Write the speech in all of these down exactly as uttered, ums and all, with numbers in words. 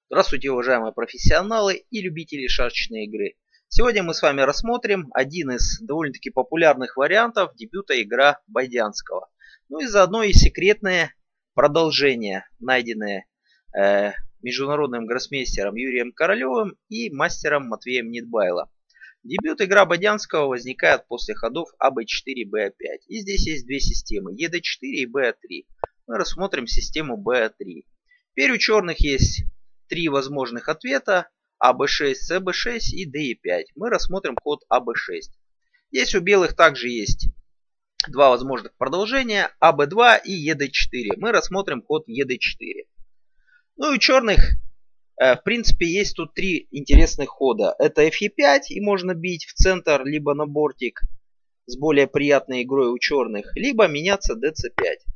Здравствуйте, уважаемые профессионалы и любители шашечной игры. Сегодня мы с вами рассмотрим один из довольно-таки популярных вариантов дебюта игра Байдянского. Ну и заодно и секретное продолжение, найденное э, международным гроссмейстером Юрием Королевым и мастером Матвеем Нидбайло. Дебют игра Байдянского возникает после ходов а бэ четыре, бэ пять. И здесь есть две системы, е дэ четыре и бэ три. Мы рассмотрим систему бэ три. Теперь у черных есть три возможных ответа: а бэ шесть, цэ бэ шесть и дэ е пять. Мы рассмотрим ход а бэ шесть. Здесь у белых также есть два возможных продолжения: а бэ два и е дэ четыре. Мы рассмотрим ход е дэ четыре. Ну и у черных э, в принципе есть тут три интересных хода. Это эф е пять, и можно бить в центр либо на бортик с более приятной игрой у черных, либо меняться дэ цэ пять.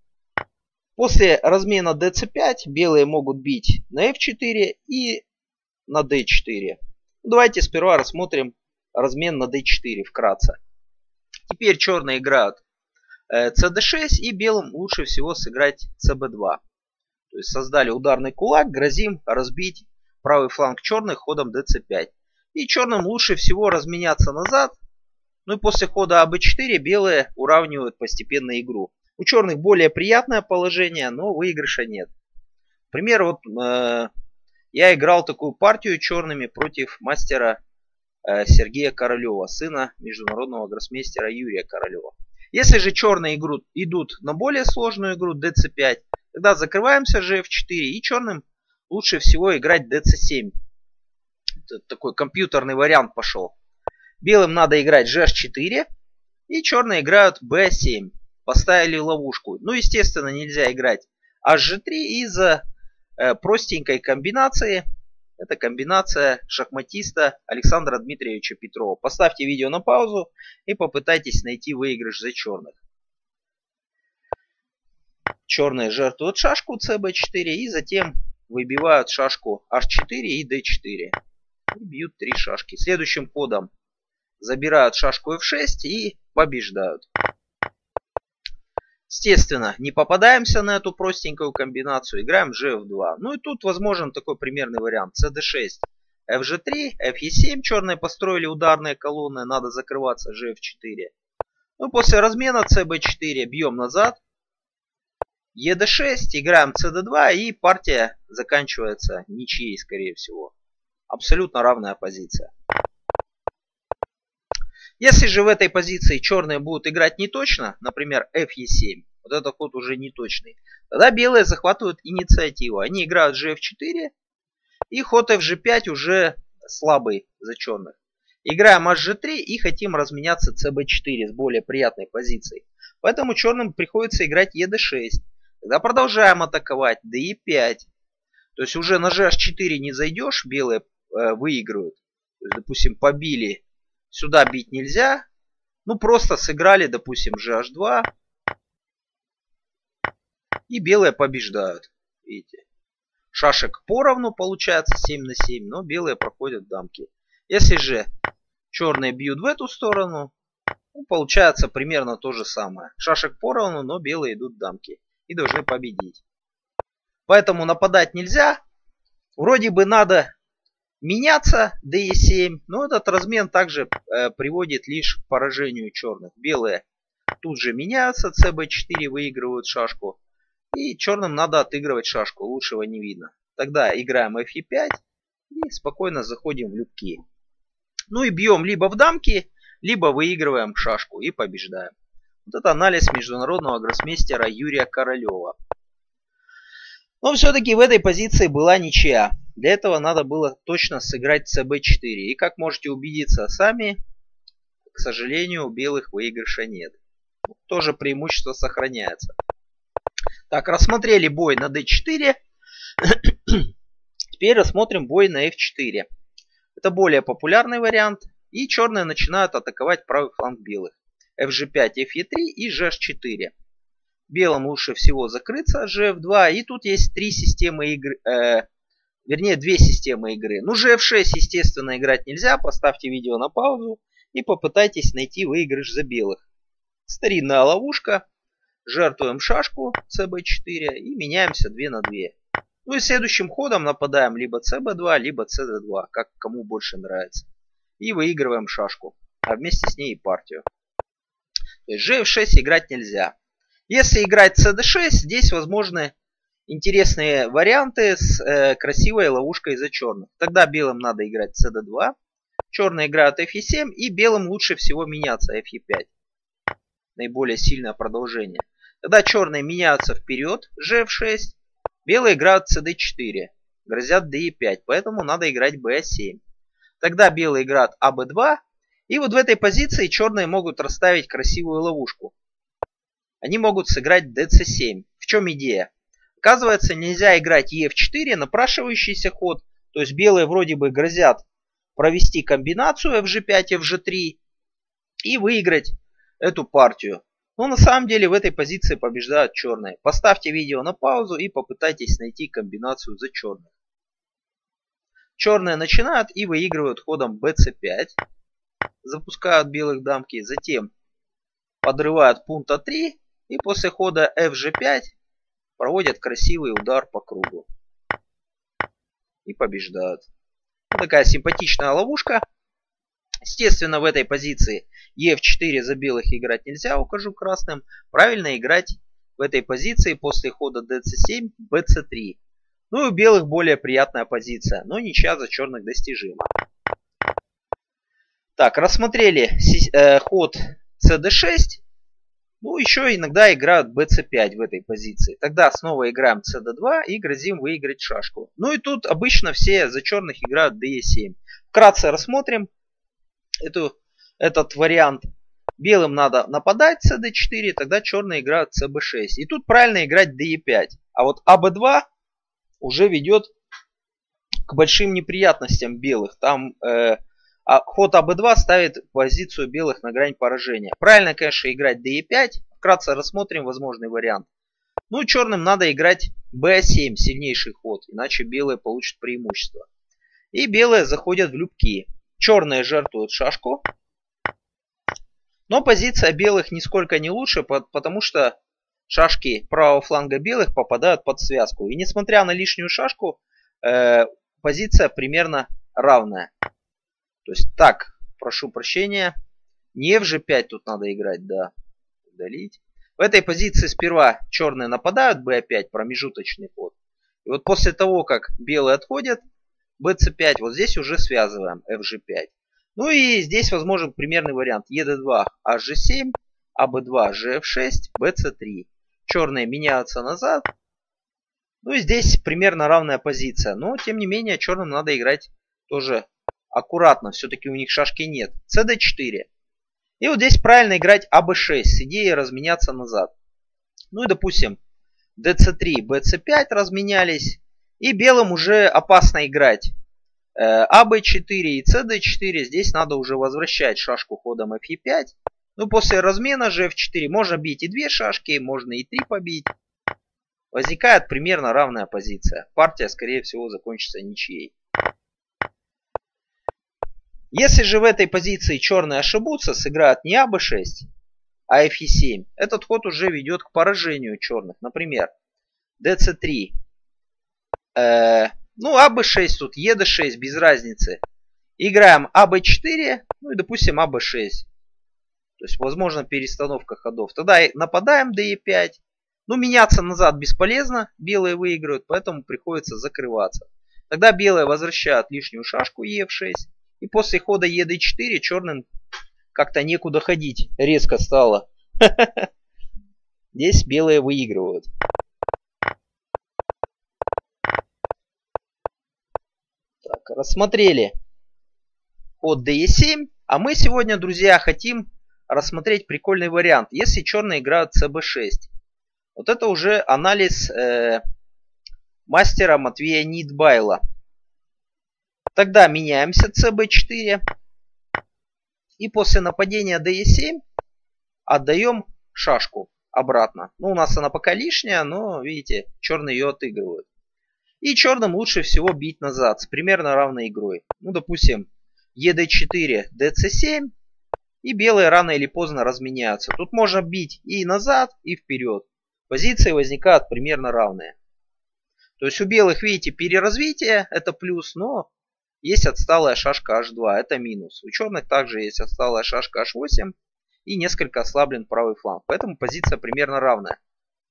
После размена дэ цэ пять белые могут бить на эф четыре и на дэ четыре. Давайте сперва рассмотрим размен на дэ четыре вкратце. Теперь черные играют цэ дэ шесть, и белым лучше всего сыграть цэ бэ два. То есть создали ударный кулак, грозим разбить правый фланг черных ходом дэ цэ пять. И черным лучше всего разменяться назад. Ну и после хода а бэ четыре белые уравнивают постепенно игру. У черных более приятное положение, но выигрыша нет. Например, вот э, я играл такую партию черными против мастера э, Сергея Королева, сына международного гроссмейстера Юрия Королева. Если же черные игру, идут на более сложную игру дэ цэ пять, тогда закрываемся же эф четыре, и черным лучше всего играть дэ цэ семь. Это такой компьютерный вариант пошел. Белым надо играть же аш четыре, и черные играют бэ семь. Поставили ловушку. Ну, естественно, нельзя играть аш же три из-за э, простенькой комбинации. Это комбинация шахматиста Александра Дмитриевича Петрова. Поставьте видео на паузу и попытайтесь найти выигрыш за черных. Черные жертвуют шашку цэ бэ четыре и затем выбивают шашку аш четыре и дэ четыре. И бьют три шашки. Следующим ходом забирают шашку эф шесть и побеждают. Естественно, не попадаемся на эту простенькую комбинацию, играем же эф два. Ну и тут возможен такой примерный вариант: цэ дэ шесть, эф же три, эф е семь. Черные построили ударные колонны, надо закрываться же эф четыре. Ну, после размена цэ бэ четыре бьем назад, е дэ шесть, играем цэ дэ два, и партия заканчивается ничьей, скорее всего. Абсолютно равная позиция. Если же в этой позиции черные будут играть неточно, например, эф е семь, вот этот ход уже неточный, тогда белые захватывают инициативу. Они играют же эф четыре, и ход эф же пять уже слабый за черных. Играем аш же три и хотим разменяться цэ бэ четыре с более приятной позицией. Поэтому черным приходится играть е дэ шесть. Тогда продолжаем атаковать дэ е пять. То есть уже на же аш четыре не зайдешь, белые э, выигрывают. То есть, допустим, побили. Сюда бить нельзя. Ну, просто сыграли, допустим, же аш два. И белые побеждают. Видите. Шашек поровну получается семь на семь, но белые проходят дамки. Если же черные бьют в эту сторону, ну, получается примерно то же самое. Шашек поровну, но белые идут дамки. И должны победить. Поэтому нападать нельзя. Вроде бы надо меняться дэ е семь, но этот размен также э, приводит лишь к поражению черных. Белые тут же меняются, цэ бэ четыре выигрывают шашку. И черным надо отыгрывать шашку, лучшего не видно. Тогда играем эф е пять и спокойно заходим в любки. Ну и бьем либо в дамки, либо выигрываем шашку и побеждаем. Вот это анализ международного гроссмейстера Юрия Королева. Но все-таки в этой позиции была ничья. Для этого надо было точно сыграть цэ бэ четыре. И как можете убедиться сами, к сожалению, у белых выигрыша нет. Тоже преимущество сохраняется. Так, рассмотрели бой на дэ четыре. Теперь рассмотрим бой на эф четыре. Это более популярный вариант. И черные начинают атаковать правый фланг белых. эф же пять, эф е три и же аш четыре. Белым лучше всего закрыться же эф два. И тут есть три системы игры. Э, вернее, две системы игры. Ну, же эф шесть, естественно, играть нельзя. Поставьте видео на паузу и попытайтесь найти выигрыш за белых. Старинная ловушка. Жертвуем шашку цэ бэ четыре и меняемся два на два. Ну и следующим ходом нападаем либо цэ бэ два, либо цэ дэ два, как кому больше нравится. И выигрываем шашку, а вместе с ней и партию. То есть же эф шесть играть нельзя. Если играть цэ дэ шесть, здесь возможны интересные варианты с э, красивой ловушкой за черных. Тогда белым надо играть цэ дэ два, черные играют эф е семь, и белым лучше всего меняться эф е пять. Наиболее сильное продолжение. Тогда черные меняются вперед, же эф шесть, белые играют цэ дэ четыре, грозят дэ е пять, поэтому надо играть бэ семь. Тогда белые играют а бэ два, и вот в этой позиции черные могут расставить красивую ловушку. Они могут сыграть дэ цэ семь. В чем идея? Оказывается, нельзя играть е эф четыре, напрашивающийся ход. То есть белые вроде бы грозят провести комбинацию эф же пять, эф же три и выиграть эту партию. Но на самом деле в этой позиции побеждают черные. Поставьте видео на паузу и попытайтесь найти комбинацию за черных. Черные начинают и выигрывают ходом бэ цэ пять. Запускают белых дамки. Затем подрывают пункта три. И после хода эф же пять проводят красивый удар по кругу. И побеждают. Вот такая симпатичная ловушка. Естественно, в этой позиции е эф четыре за белых играть нельзя, укажу красным. Правильно играть в этой позиции после хода дэ цэ семь, бэ цэ три. Ну и у белых более приятная позиция, но ничья за черных достижима. Так, рассмотрели э, ход цэ дэ шесть. Ну, еще иногда играют бэ цэ пять в этой позиции. Тогда снова играем цэ дэ два и грозим выиграть шашку. Ну и тут обычно все за черных играют дэ е семь. Вкратце рассмотрим эту, этот вариант. Белым надо нападать цэ дэ четыре, тогда черные играют цэ бэ шесть. И тут правильно играть дэ е пять. А вот а бэ два уже ведет к большим неприятностям белых. Там э, а ход а бэ два ставит позицию белых на грань поражения. Правильно, конечно, играть дэ е пять. Вкратце рассмотрим возможный вариант. Ну, черным надо играть бэ семь, сильнейший ход. Иначе белые получат преимущество. И белые заходят в любки. Черные жертвуют шашку. Но позиция белых нисколько не лучше, потому что шашки правого фланга белых попадают под связку. И несмотря на лишнюю шашку, э, позиция примерно равная. То есть так, прошу прощения, не эф же пять тут надо играть, да, удалить. В этой позиции сперва черные нападают, бэ пять, промежуточный ход. И вот после того, как белые отходят, бэ цэ пять, вот здесь уже связываем эф же пять. Ну и здесь возможен примерный вариант е дэ два, аш же семь, а бэ два, же эф шесть, бэ цэ три. Черные меняются назад. Ну и здесь примерно равная позиция. Но тем не менее черным надо играть тоже аккуратно. Все-таки у них шашки нет. цэ дэ четыре. И вот здесь правильно играть а бэ шесть с идеей разменяться назад. Ну и допустим дэ цэ три, бэ цэ пять разменялись. И белым уже опасно играть а бэ четыре и цэ дэ четыре. Здесь надо уже возвращать шашку ходом эф е пять. Ну после размена же эф четыре можно бить и две шашки, можно и три побить. Возникает примерно равная позиция. Партия, скорее всего, закончится ничьей. Если же в этой позиции черные ошибутся, сыграют не а бэ шесть, а эф е семь, этот ход уже ведет к поражению черных. Например, дэ цэ три. Э, ну, а бэ шесть тут, е дэ шесть, без разницы. Играем а бэ четыре, ну и, допустим, а бэ шесть. То есть, возможно, перестановка ходов. Тогда нападаем дэ е пять. Ну, меняться назад бесполезно, белые выигрывают, поэтому приходится закрываться. Тогда белые возвращают лишнюю шашку е эф шесть. И после хода е дэ четыре черным как-то некуда ходить. Резко стало. Здесь белые выигрывают. Так, рассмотрели ход дэ е семь. А мы сегодня, друзья, хотим рассмотреть прикольный вариант. Если черные играют цэ бэ шесть. Вот это уже анализ э, мастера Матвея Нидбайла. Тогда меняемся цэ бэ четыре. И после нападения дэ е семь отдаем шашку обратно. Ну, у нас она пока лишняя, но, видите, черные ее отыгрывают. И черным лучше всего бить назад с примерно равной игрой. Ну, допустим, е дэ четыре, дэ цэ семь. И белые рано или поздно разменяются. Тут можно бить и назад, и вперед. Позиции возникают примерно равные. То есть у белых, видите, переразвитие, это плюс, но есть отсталая шашка эйч два, это минус. У черных также есть отсталая шашка эйч восемь и несколько ослаблен правый фланг. Поэтому позиция примерно равная.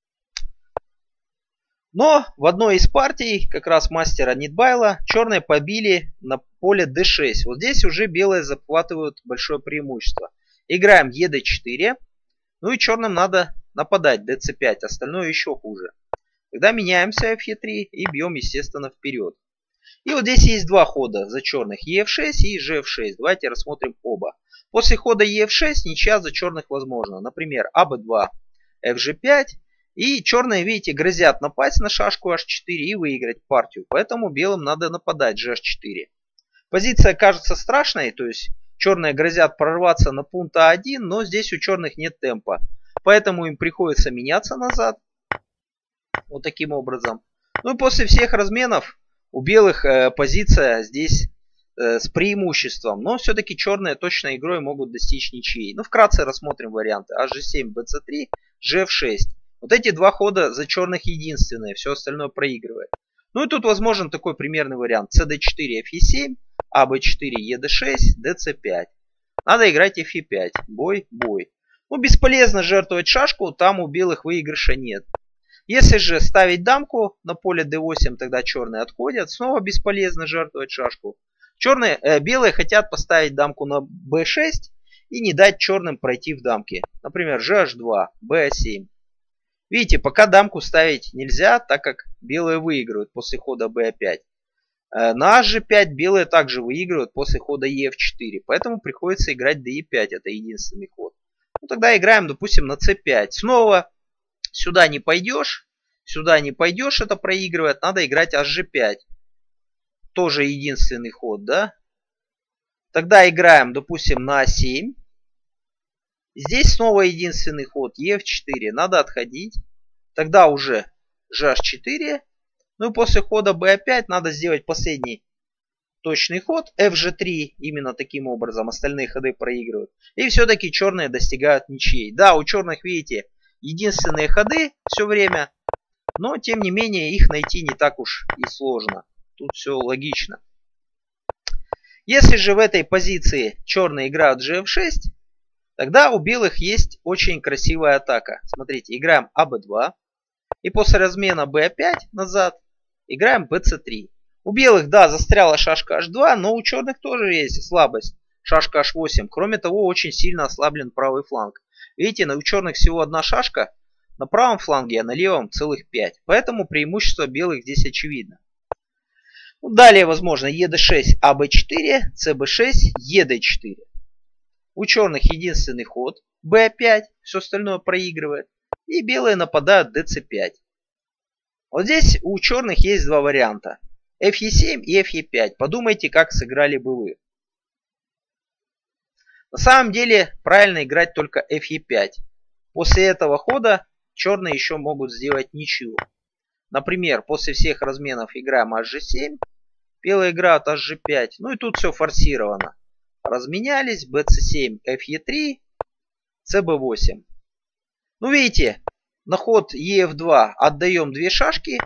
Но в одной из партий, как раз мастера Нидбайла, черные побили на поле дэ шесть. Вот здесь уже белые захватывают большое преимущество. Играем е дэ четыре. Ну и черным надо нападать дэ цэ пять. Остальное еще хуже. Тогда меняемся эф е три и бьем, естественно, вперед. И вот здесь есть два хода за черных. е эф шесть и же эф шесть. Давайте рассмотрим оба. После хода е эф шесть ничья за черных возможна. Например, а бэ два, эф же пять. И черные, видите, грозят напасть на шашку эйч четыре и выиграть партию. Поэтому белым надо нападать же эйч четыре. Позиция кажется страшной, то есть черные грозят прорваться на пункт а один, но здесь у черных нет темпа. Поэтому им приходится меняться назад. Вот таким образом. Ну и после всех разменов у белых э, позиция здесь э, с преимуществом. Но все-таки черные точной игрой могут достичь ничьей. Ну вкратце рассмотрим варианты. а же семь, бэ цэ три, же эф шесть. Вот эти два хода за черных единственные, все остальное проигрывает. Ну и тут возможен такой примерный вариант. цэ дэ четыре, эф е семь, а бэ четыре, е дэ шесть, дэ цэ пять. Надо играть эф е пять. Бой, бой. Ну бесполезно жертвовать шашку, там у белых выигрыша нет. Если же ставить дамку на поле дэ восемь, тогда черные отходят. Снова бесполезно жертвовать шашку. Черные, э, белые хотят поставить дамку на бэ шесть и не дать черным пройти в дамки. Например, же эйч два, бэ а семь. Видите, пока дамку ставить нельзя, так как белые выигрывают после хода бэ а пять. На аш же пять белые также выигрывают после хода е эф четыре. Поэтому приходится играть дэ е пять. Это единственный ход. Ну, тогда играем, допустим, на цэ пять. Снова сюда не пойдешь. Сюда не пойдешь, это проигрывает. Надо играть аш же пять. Тоже единственный ход, да? Тогда играем, допустим, на а семь. Здесь снова единственный ход. е эф четыре. Надо отходить. Тогда уже же эйч четыре. Ну и после хода бэ а пять надо сделать последний точный ход. эф же три. Именно таким образом. Остальные ходы проигрывают. И все-таки черные достигают ничьей. Да, у черных, видите, единственные ходы все время. Но, тем не менее, их найти не так уж и сложно. Тут все логично. Если же в этой позиции черные играют же эф шесть, тогда у белых есть очень красивая атака. Смотрите, играем а бэ два. И после размена бэ а пять назад играем бэ цэ три. У белых, да, застряла шашка эйч два, но у черных тоже есть слабость. Шашка эйч восемь. Кроме того, очень сильно ослаблен правый фланг. Видите, у черных всего одна шашка на правом фланге, а на левом целых пять. Поэтому преимущество белых здесь очевидно. Ну, далее возможно е дэ шесть, а бэ четыре, цэ бэ шесть, е дэ четыре. У черных единственный ход бэ а пять, все остальное проигрывает. И белые нападают дэ цэ пять. Вот здесь у черных есть два варианта. эф е семь и эф е пять. Подумайте, как сыграли бы вы. На самом деле правильно играть только эф е пять. После этого хода черные еще могут сделать ничью. Например, после всех разменов играем аш же семь. Белые играют аш же пять. Ну и тут все форсировано. Разменялись. бэ цэ семь, эф е три, цэ бэ восемь. Ну видите, на ход е эф два отдаем две шашки.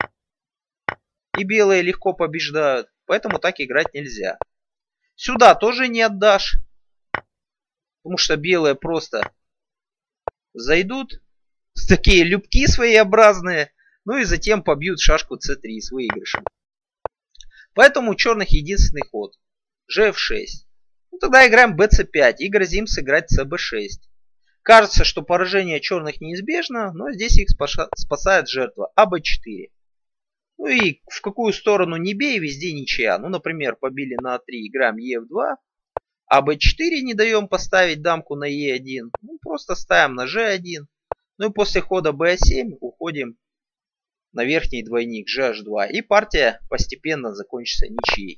И белые легко побеждают. Поэтому так играть нельзя. Сюда тоже не отдашь. Потому что белые просто зайдут. Такие любки своеобразные. Ну и затем побьют шашку цэ три с выигрышем. Поэтому у черных единственный ход. же эф шесть. Ну тогда играем бэ цэ пять и грозим сыграть цэ бэ шесть. Кажется, что поражение черных неизбежно, но здесь их спасает жертва а бэ четыре. Ну и в какую сторону не бей, везде ничья. Ну, например, побили на а три, играем е эф два. а бэ четыре не даем поставить дамку на е один. Ну, просто ставим на же один. Ну и после хода бэ а семь уходим на верхний двойник же эйч два. И партия постепенно закончится ничьей.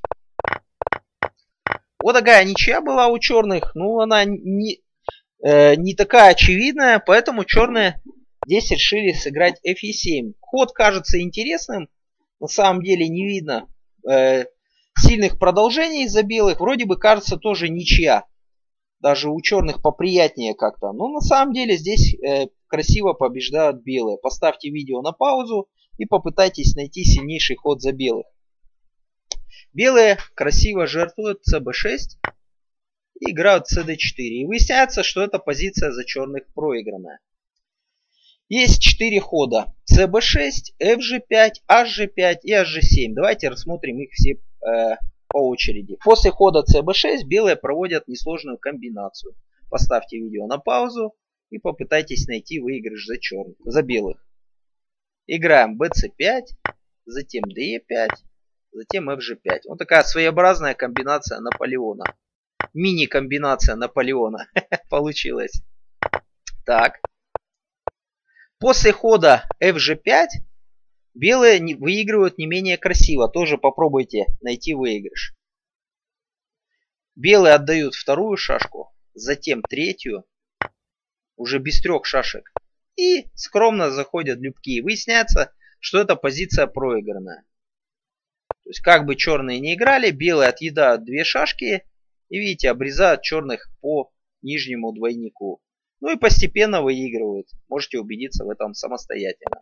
Вот такая ничья была у черных. Ну, она не, э, не такая очевидная, поэтому черные здесь решили сыграть эф е семь. Ход кажется интересным. На самом деле не видно э, сильных продолжений из-за белых. Вроде бы кажется тоже ничья. Даже у черных поприятнее как-то. Но на самом деле здесь э, красиво побеждают белые. Поставьте видео на паузу и попытайтесь найти сильнейший ход за белых. Белые красиво жертвуют цэ бэ шесть и играют цэ дэ четыре. И выясняется, что эта позиция за черных проигранная. Есть четыре хода. цэ бэ шесть, эф жэ пять, аш жэ пять и аш жэ семь. Давайте рассмотрим их все э, по очереди. После хода цэ бэ шесть белые проводят несложную комбинацию. Поставьте видео на паузу и попытайтесь найти выигрыш за черных, за белых. Играем бэ цэ пять, затем дэ е пять, затем эф жэ пять. Вот такая своеобразная комбинация Наполеона. Мини-комбинация Наполеона получилась. Так. После хода эф жэ пять белые выигрывают не менее красиво. Тоже попробуйте найти выигрыш. Белые отдают вторую шашку, затем третью, уже без трех шашек. И скромно заходят любки. Выясняется, что эта позиция проигранная. То есть как бы черные не играли, белые отъедают две шашки. И видите, обрезают черных по нижнему двойнику. Ну и постепенно выигрывают. Можете убедиться в этом самостоятельно.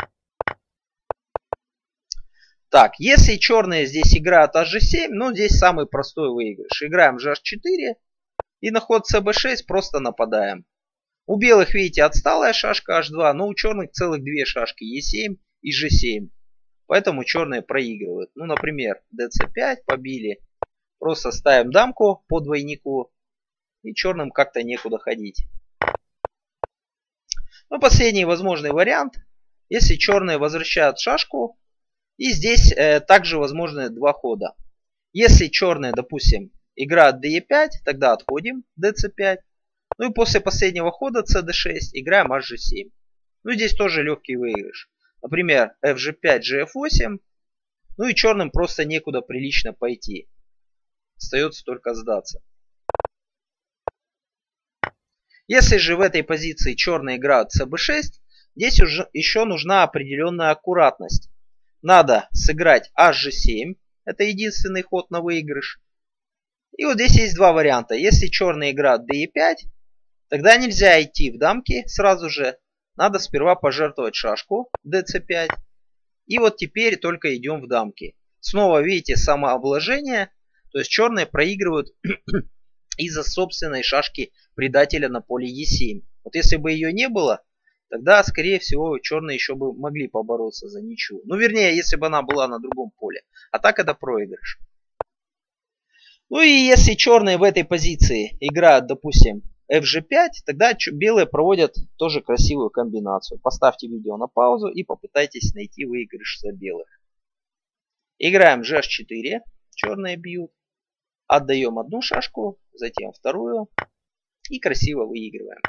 Так, если черные здесь играют аш жэ семь, ну здесь самый простой выигрыш. Играем же аш четыре и на ход цэ бэ шесть просто нападаем. У белых, видите, отсталая шашка аш два, но у черных целых две шашки е семь и жэ семь. Поэтому черные проигрывают. Ну, например, дэ цэ пять побили. Просто ставим дамку по двойнику. И черным как-то некуда ходить. Ну, последний возможный вариант. Если черные возвращают шашку. И здесь э, также возможны два хода. Если черные, допустим, играют дэ е пять, тогда отходим дэ цэ пять. Ну и после последнего хода цэ дэ шесть играем аш жэ семь. Ну и здесь тоже легкий выигрыш. Например, эф жэ пять, жэ эф восемь. Ну и черным просто некуда прилично пойти. Остается только сдаться. Если же в этой позиции черные играют цэ бэ шесть, здесь уже еще нужна определенная аккуратность. Надо сыграть аш жэ семь. Это единственный ход на выигрыш. И вот здесь есть два варианта. Если черные играют дэ е пять, тогда нельзя идти в дамки сразу же. Надо сперва пожертвовать шашку дэ цэ пять. И вот теперь только идем в дамки. Снова видите самообложение. То есть черные проигрывают из-за собственной шашки предателя на поле е семь. Вот если бы ее не было, тогда, скорее всего, черные еще бы могли побороться за ничью. Ну, вернее, если бы она была на другом поле. А так это проигрыш. Ну и если черные в этой позиции играют, допустим, эф жэ пять, тогда белые проводят тоже красивую комбинацию. Поставьте видео на паузу и попытайтесь найти выигрыш за белых. Играем же аш четыре. Черные бьют. Отдаем одну шашку, затем вторую. И красиво выигрываем.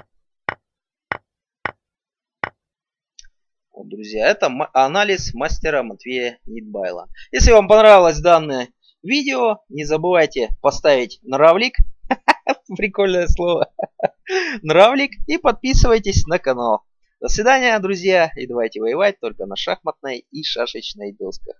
Вот, друзья, это анализ мастера Матвея Нидбайла. Если вам понравилось данное видео, не забывайте поставить нравлик. Прикольное слово. Нравлик. И подписывайтесь на канал. До свидания, друзья. И давайте воевать только на шахматной и шашечной досках.